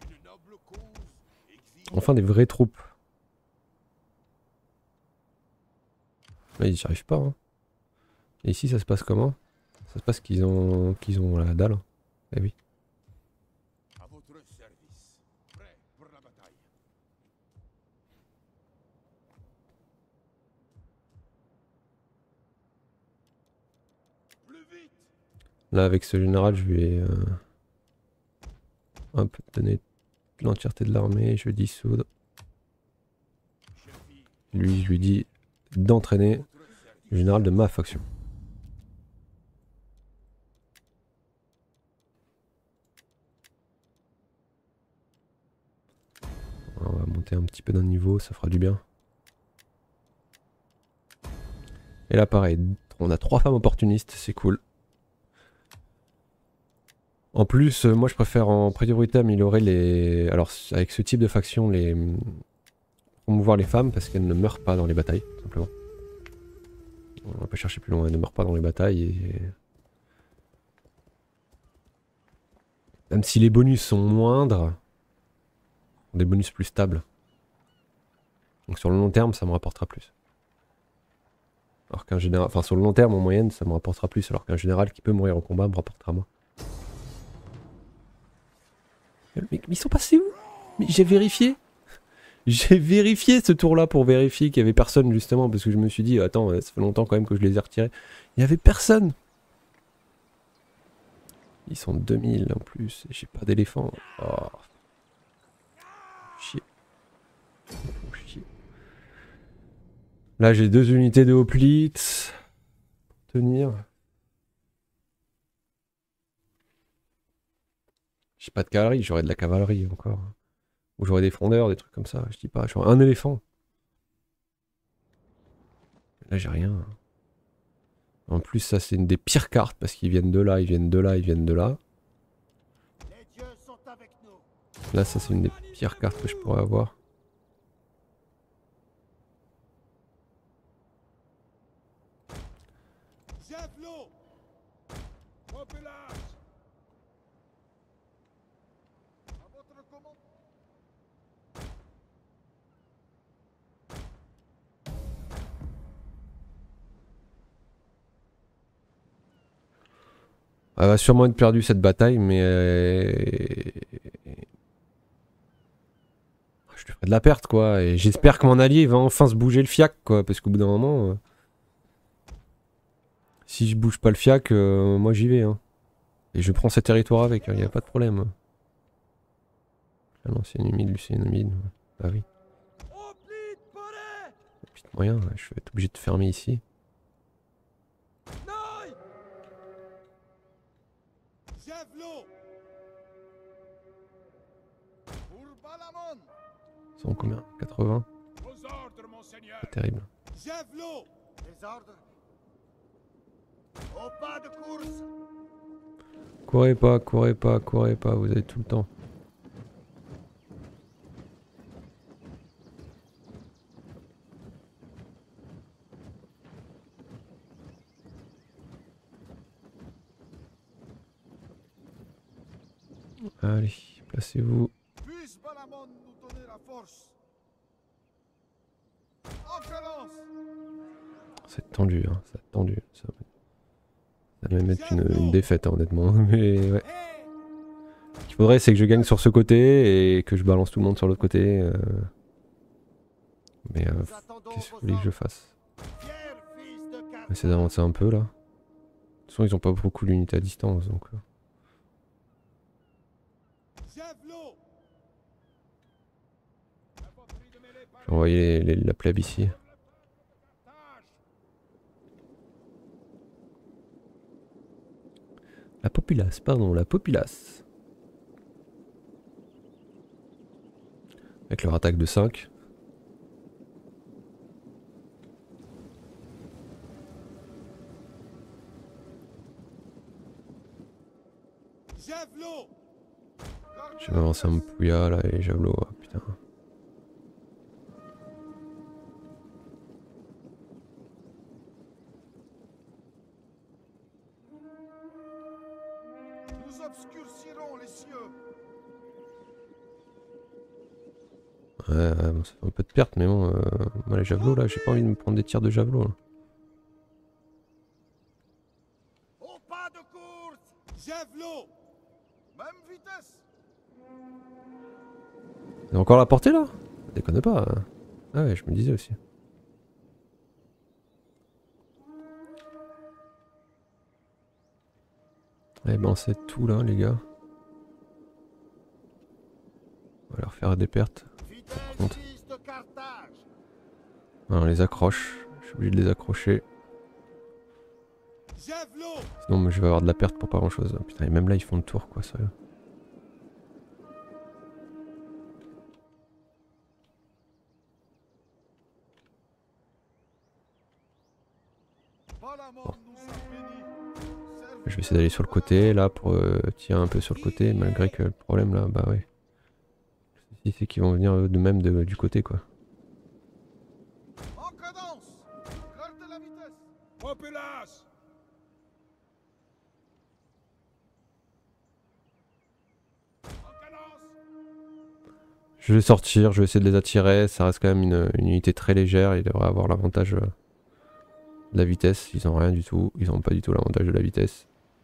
Enfin des vraies troupes. Là ils n'y arrivent pas. Hein. Et ici ça se passe comment? Ça se passe qu'ils ont la dalle. Eh oui. À votre service. Prêt pour la bataille. Plus vite. Là avec ce général je vais hop, donner l'entièreté de l'armée, je vais dissoudre. Lui je lui dis d'entraîner le général de ma faction. On va monter un petit peu d'un niveau, ça fera du bien. Et là pareil, on a 3 femmes opportunistes, c'est cool. En plus, moi je préfère en priorité améliorer les... Alors avec ce type de faction, les... promouvoir les femmes parce qu'elles ne meurent pas dans les batailles, tout simplement. On va pas chercher plus loin, elles ne meurent pas dans les batailles et... Même si les bonus sont moindres, des bonus plus stables. Donc sur le long terme, ça me rapportera plus. Alors qu'un général... Enfin sur le long terme, en moyenne, ça me rapportera plus. Alors qu'un général qui peut mourir au combat me rapportera moins. Mais ils sont passés où? Mais j'ai vérifié. J'ai vérifié ce tour-là pour vérifier qu'il y avait personne justement. Parce que je me suis dit, attends, ça fait longtemps quand même que je les ai retirés. Il y avait personne. Ils sont 2000 en plus. J'ai pas d'éléphant. Oh. Chier. Oh, chier. Là j'ai 2 unités de hoplites. Pour tenir. J'ai pas de cavalerie, j'aurais de la cavalerie encore. Ou j'aurais des frondeurs, des trucs comme ça. Je dis pas, j'aurais un éléphant. Là j'ai rien. En plus ça c'est une des pires cartes parce qu'ils viennent de là, ils viennent de là, ils viennent de là. Les dieux sont avec nous. Là ça c'est une des pires cartes que je pourrais avoir. Javelot. Repelage. À votre commande. Elle va sûrement être perdue cette bataille, mais je lui ferai de la perte quoi. Et j'espère que mon allié va enfin se bouger le fiac quoi, parce qu'au bout d'un moment, si je bouge pas le fiac, moi j'y vais. Hein. Et je prends ces territoires avec, il n'y a pas de problème. L'ancienne humide, l'ancienne humide. Ah oui. Petit moyen, je vais être obligé de fermer ici. Ils sont combien? 80? Pas terrible. Courez pas, courez pas, courez pas, vous avez tout le temps. Allez, placez-vous. C'est tendu, hein, c'est tendu. Ça va même être une défaite, hein, honnêtement. Mais ouais. Ce qu'il faudrait, c'est que je gagne sur ce côté et que je balance tout le monde sur l'autre côté. Mais qu'est-ce que vous voulez que je fasse? On va essayer d'avancer un peu là. De toute façon, ils ont pas beaucoup l'unité à distance donc. Je vais envoyer la plèbe ici. La populace, pardon, la populace. Avec leur attaque de 5. Je vais avancer un Pouya là et Javelot, oh, putain. Nous obscurcirons les cieux. Ouais, bon, ça fait un peu de perte, mais bon, moi les javelots là, j'ai pas envie de me prendre des tirs de javelot. Là. Au pas de course, javelot. Même vitesse. Il a encore la portée là? Déconne pas. Hein. Ah ouais, je me disais aussi. Eh ben c'est tout là les gars. On va leur faire des pertes. Par contre. Alors, on les accroche. Je suis obligé de les accrocher. Sinon je vais avoir de la perte pour pas grand chose. Putain, et même là ils font le tour quoi, sérieux. Bon. Je vais essayer d'aller sur le côté là pour tirer un peu sur le côté, malgré que le problème là, bah ouais. C'est qu'ils vont venir de même du côté quoi. En cadence. Gardez la vitesse. Populace. Je vais sortir, je vais essayer de les attirer, ça reste quand même une unité très légère, ils devraient avoir l'avantage de la vitesse, ils ont rien du tout, ils ont pas du tout l'avantage de la vitesse.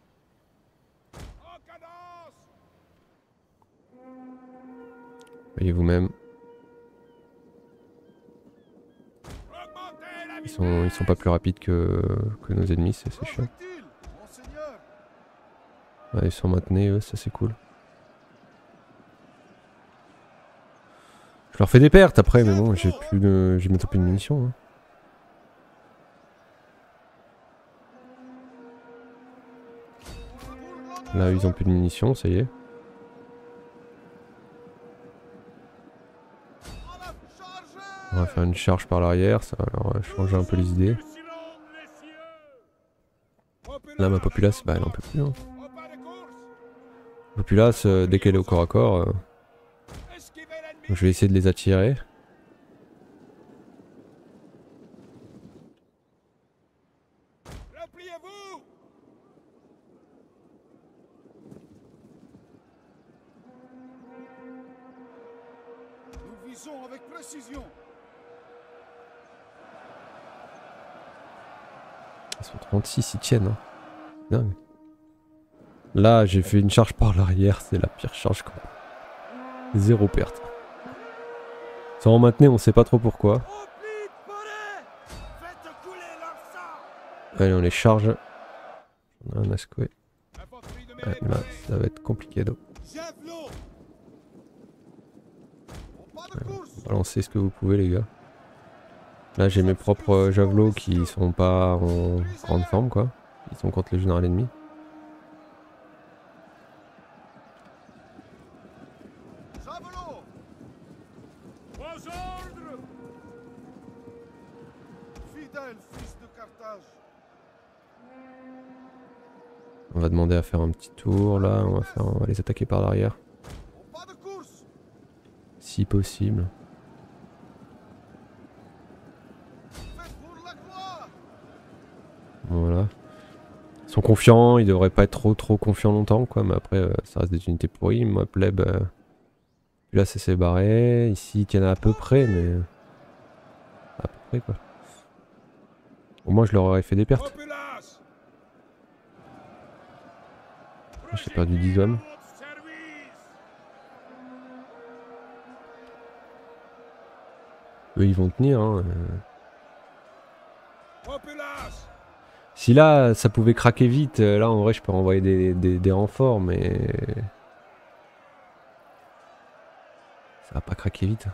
Voyez vous-même. Ils sont pas plus rapides que nos ennemis, c'est chiant. Ouais, ils sont maintenus, eux, ça c'est cool. Je leur fais des pertes après, mais bon, j'ai bientôt plus de munitions. Hein. Là, ils ont plus de munitions, ça y est. On va faire une charge par l'arrière, ça va leur changer un peu les idées. Là, ma populace, bah, elle en peut plus. Hein. Populace, dès qu'elle est au corps à corps, je vais essayer de les attirer. Nous visons avec précision. Ils sont 36, ils tiennent. Hein. Dingue. Là, j'ai fait une charge par l'arrière, c'est la pire charge quoi. Zéro perte. Ça en maintenait, on sait pas trop pourquoi. Allez, on les charge. On a un ascoué. Ouais, là, ça va être compliqué d'eau. Balancez ce que vous pouvez, les gars. Là, j'ai mes propres javelots qui sont pas en grande forme, quoi. Ils sont contre le général ennemi. On va demander à faire un petit tour, là. On va les attaquer par l'arrière. Si possible. Voilà. Ils sont confiants, ils devraient pas être trop confiants longtemps quoi, mais après ça reste des unités pourries. Moi pleb, là ça s'est barré, ici ils tiennent à peu près, mais à peu près quoi. Au moins je leur aurais fait des pertes. J'ai perdu 10 hommes. Eux ils vont tenir hein. Si là ça pouvait craquer vite, là en vrai je peux renvoyer des renforts mais... Ça va pas craquer vite.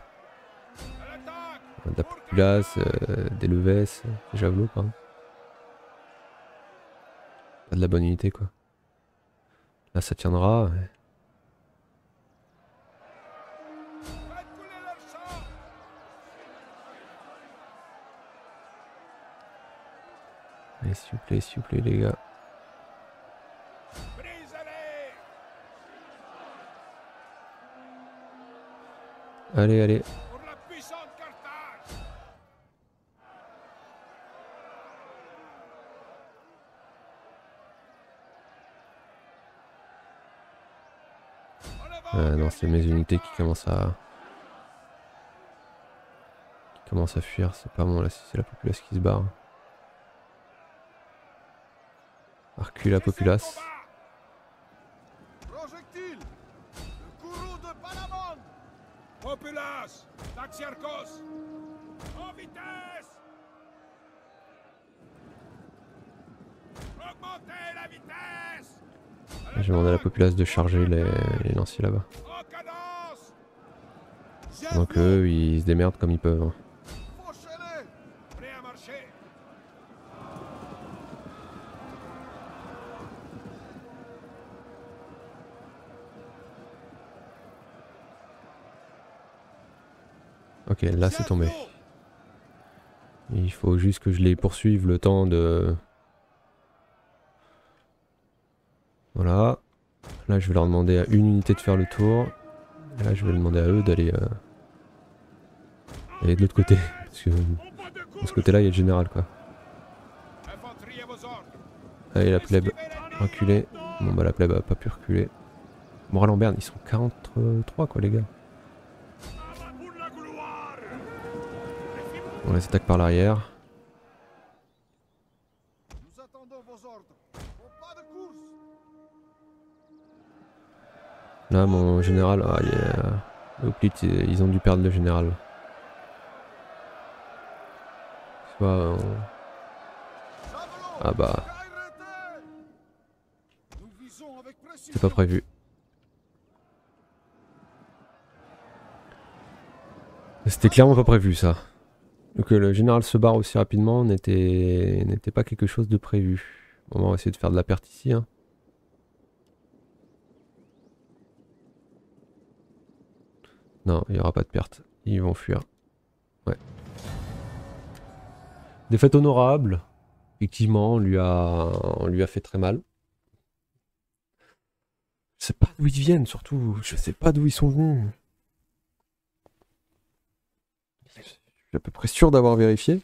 De la populace, des levesses, des javelots pardon. Pas de la bonne unité quoi. Là ça tiendra. Ouais. Allez s'il vous plaît les gars. Allez, allez. Non, c'est mes unités qui commencent à... fuir, c'est pas bon là, si c'est la populace qui se barre. Recule la populace. Je vais demander à la populace de charger les lanciers là-bas. Donc eux, ils se démerdent comme ils peuvent. Hein. Ok, là c'est tombé. Il faut juste que je les poursuive le temps de... Voilà. Là je vais leur demander à une unité de faire le tour. Et là je vais demander à eux d'aller de l'autre côté. Parce que de ce côté là il y a le général quoi. Allez la plèbe, reculer. Bon bah la plèbe a pas pu reculer. Moral en berne, ils sont 43 quoi les gars. On les attaque par l'arrière. Là mon général, ah, ils ont dû perdre le général. Soit ah bah... C'est pas prévu. C'était clairement pas prévu ça. Que le général se barre aussi rapidement n'était pas quelque chose de prévu. Bon, on va essayer de faire de la perte ici. Hein. Non, il n'y aura pas de perte. Ils vont fuir. Ouais. Défaite honorable. Effectivement, on lui a fait très mal. Je sais pas d'où ils viennent surtout. Je sais pas d'où ils sont venus. Je suis à peu près sûr d'avoir vérifié.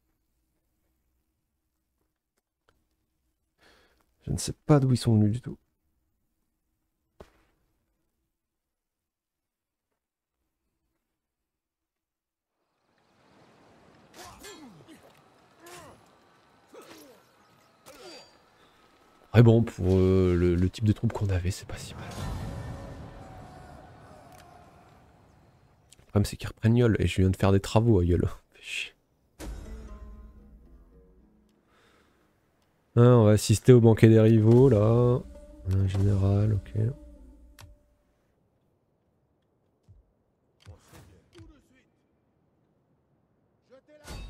Je ne sais pas d'où ils sont venus du tout. Ouais bon, pour le type de troupe qu'on avait, c'est pas si mal. Le problème c'est qu'ils reprennent Yol et je viens de faire des travaux à Yol. Fait chier. Hein, on va assister au banquet des rivaux là. Un général, ok. Tout de suite. Jetez la.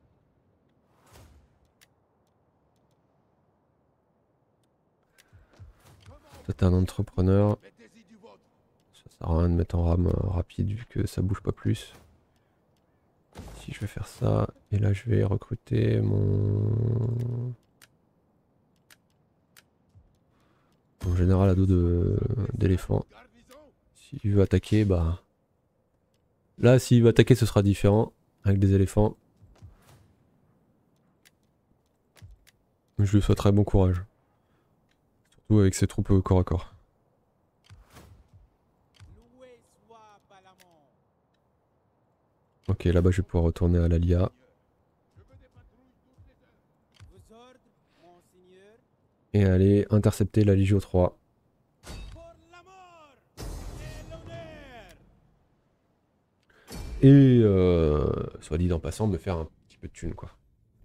Toi t'es un entrepreneur. Mettez-y du vôtre. Ça sert à rien de mettre en rame rapide vu que ça bouge pas plus. Si je vais faire ça, et là je vais recruter mon général à dos d'éléphant. Garnison. S'il veut attaquer, bah... Là, s'il veut attaquer, ce sera différent, avec des éléphants. Je lui souhaiterais bon courage. Surtout avec ses troupes au corps à corps. Loué soit Balamon. Ok, là-bas je vais pouvoir retourner à l'Alia. Je veux des patrouilles toutes les heures. Vos ordres, monseigneur. Et aller intercepter la Légio 3. Pour la mort et l'honneur. Et, soit dit en passant, me faire un petit peu de thune, quoi.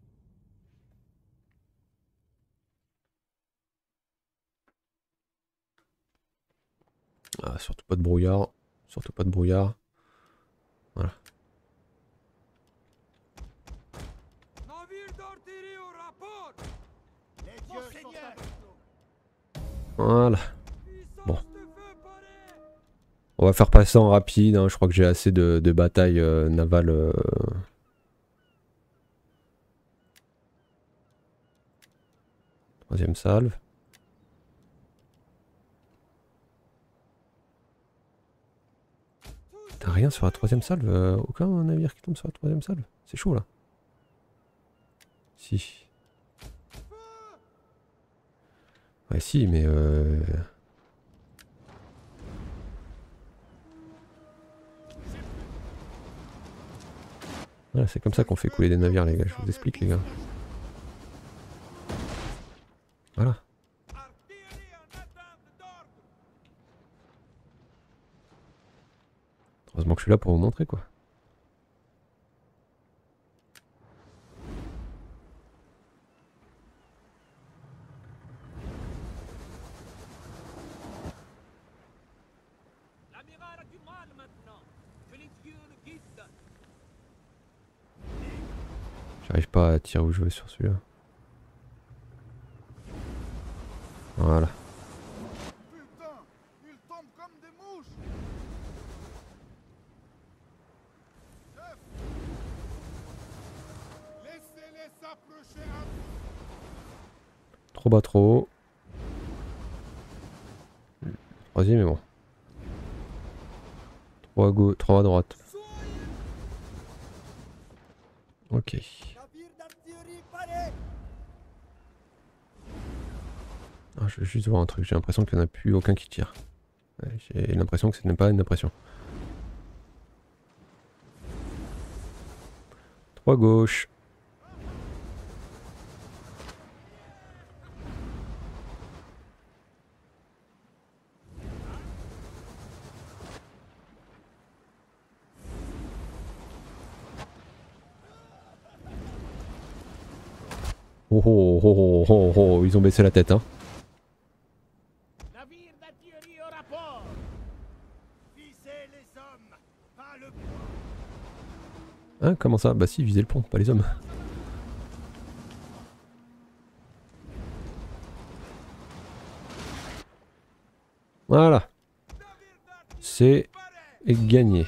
Ah, surtout pas de brouillard. Surtout pas de brouillard. Voilà. Navire d'artillerie au rapport. Les dieux sont avec nous. Voilà. Puissance Bon. de feu parée. On va faire passer en rapide, hein. Je crois que j'ai assez de batailles navales. Troisième salve. T'as rien sur la troisième salve? Aucun navire qui tombe sur la troisième salve? C'est chaud là. Si. Ouais si, mais voilà, c'est comme ça qu'on fait couler des navires les gars, je vous explique les gars. Voilà. Artillerie en attente d'ordre. Heureusement que je suis là pour vous montrer quoi. L'amiral a du mal maintenant. Que les dieux le guident. J'arrive pas à tirer où je veux sur celui-là. Voilà. Putain, ils tombent comme des mouches. Chef, laissez-les s'approcher à vous. Trop bas, trop haut. Troisième est bon. 3 à gauche, 3 à droite. Ok. Navire d'artillerie paré. Ah, je veux juste voir un truc, j'ai l'impression qu'il n'y en a plus aucun qui tire. Ouais, j'ai l'impression que ce n'est pas une impression. 3 gauche. Oh oh oh oh oh oh, ils ont baissé la tête hein. Navire d'artillerie au rapport. Visez les hommes, pas le poids. Hein, comment ça? Bah si, visez le pont, pas les hommes. Voilà. C'est gagné.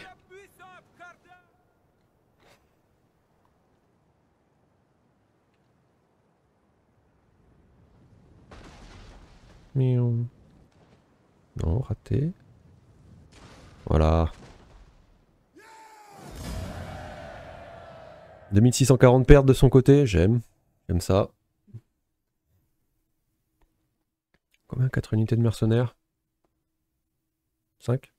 Miaou. Non, raté. Voilà. 2640 pertes de son côté, j'aime. J'aime ça. Combien? 4 unités de mercenaires? 5?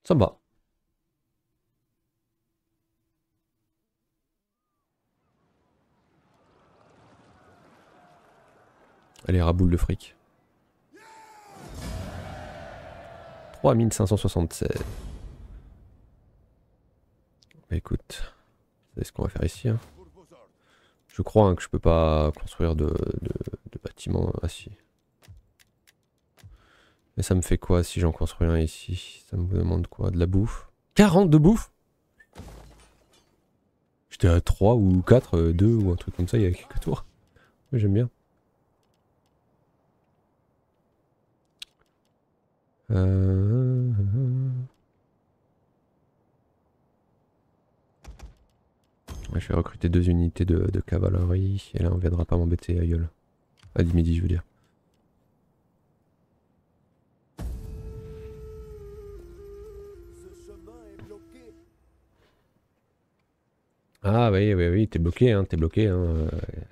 Ça va. Allez, raboule le fric. 3576. Bah écoute, c'est ce qu'on va faire ici. Hein. Je crois hein, que je peux pas construire de bâtiment assis. Mais ça me fait quoi si j'en construis un ici? Ça me demande quoi? De la bouffe? 40 de bouffe? J'étais à 3 ou 4, 2 ou un truc comme ça il y a quelques tours. Mais j'aime bien. Je vais recruter 2 unités de cavalerie et là on viendra pas m'embêter à gueule. À midi je veux dire. Ah oui, oui, oui, t'es bloqué, hein, t'es bloqué. Hein.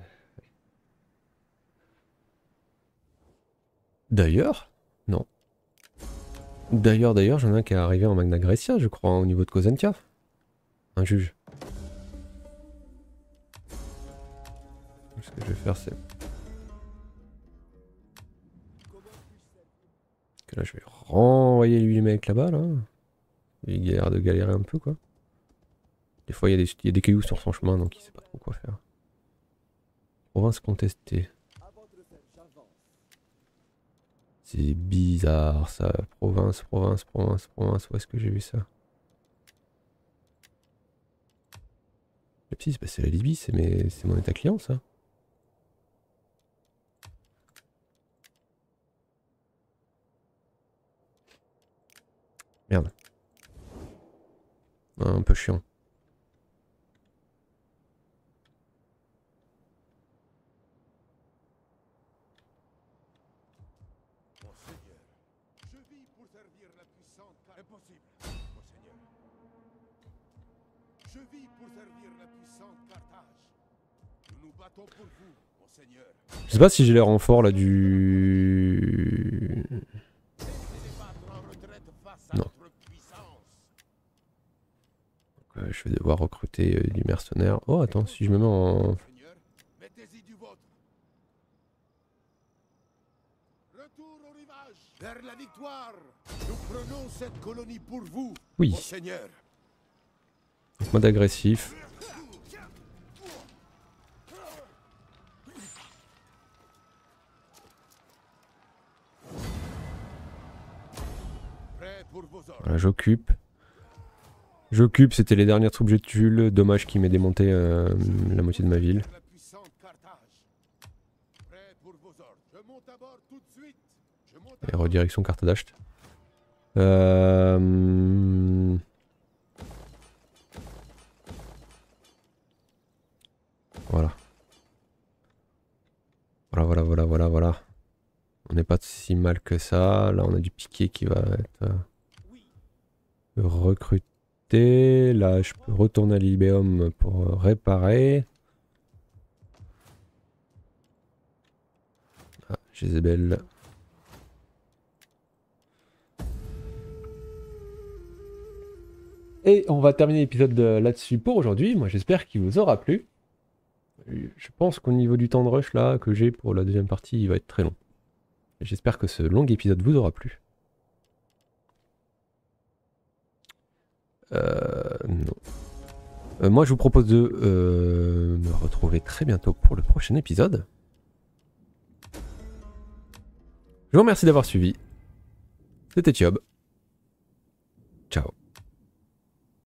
D'ailleurs, non. D'ailleurs, j'en ai un qui est arrivé en Magna Graecia, je crois, au niveau de Cosentia. Un juge. Ce que je vais faire, c'est... que là, je vais renvoyer lui les mecs là-bas, là. Il a l'air de galérer un peu, quoi. Des fois, il y a des cailloux sur son chemin, donc il sait pas trop quoi faire. Province contestée. C'est bizarre, ça. Province. Où est-ce que j'ai vu ça? Si, c'est la Libye, c'est mon état client, ça. Merde. Un peu chiant. Je vis pour servir la puissante car impossible, monseigneur. Je vis pour servir la puissante Carthage. Nous nous battons pour vous, monseigneur. Je sais pas si j'ai les renforts là du... Non. Donc, je vais devoir recruter du mercenaire. Oh attends, si je me mets en... Mettez-y du vôtre. Retour au rivage, vers la victoire. Nous prenons cette colonie pour vous, Oui. monseigneur. Mode agressif. Prêt pour vos ordres. Voilà, j'occupe. J'occupe, c'était les dernières troupes de Tulle. Dommage qu'il m'ait démonté la moitié de ma ville. La puissante Carthage. Prêt pour vos ordres. Je monte à bord tout de suite. Je monte à Et bord. redirection carte d'achat. Voilà. Voilà. On n'est pas si mal que ça. Là, on a du piqué qui va être recruté. Là, je peux retourner à l'Ibéum pour réparer. Ah, Jézabel. Et on va terminer l'épisode là-dessus pour aujourd'hui. Moi, j'espère qu'il vous aura plu. Je pense qu'au niveau du temps de rush là que j'ai pour la deuxième partie, il va être très long. J'espère que ce long épisode vous aura plu. Non. Moi, je vous propose de me retrouver très bientôt pour le prochain épisode. Je vous remercie d'avoir suivi. C'était Thiob.